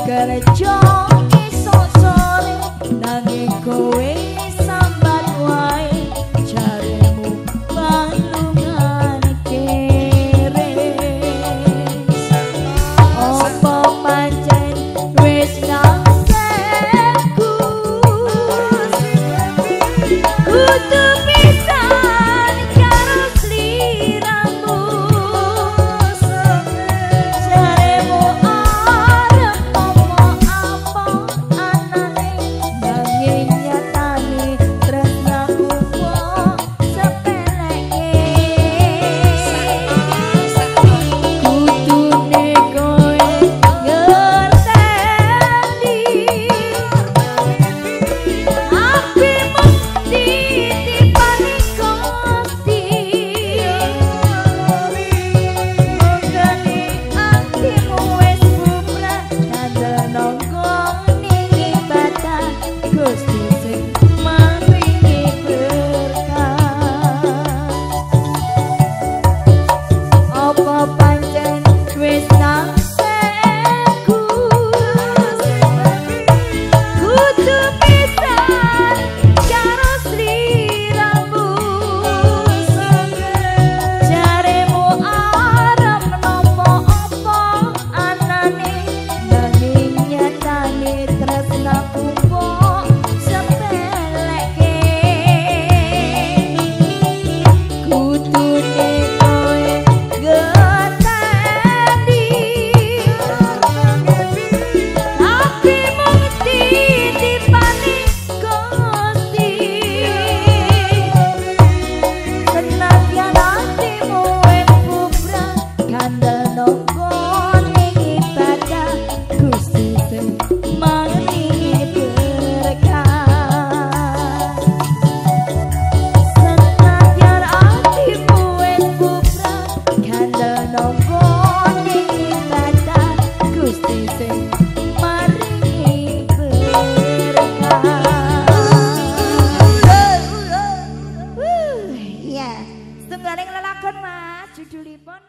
kerja esok sore nanging kowe sambat wae jaremu balungan kere opo pancen wis nangseku kudu pisan karo sliramu jaremu arep ngomong apa anane nanging nyatane tresnaku kok sepeleke kudune kowe ngerteni api mesti dipani kosti mongkene atimu wis bubrah kandel nongkong ning ibadah Gusti sing maringi berkah apa pancen wis nangseku kudu pisan karo sliramu jaremu arep nopo apa anane nanging nyatane tresnaku kok sepeleke kudune kowe ngerteni tapi mesti dipani kosti senadyan atimu wis bubrah kandel nongkon ning ibadah Gusti sing maringi berkah senadyan atimu wis bubrah kandel nongkon ning ibadah Gusti sing maringi berkah. Iya, setunggaling lelakon Mas judulipun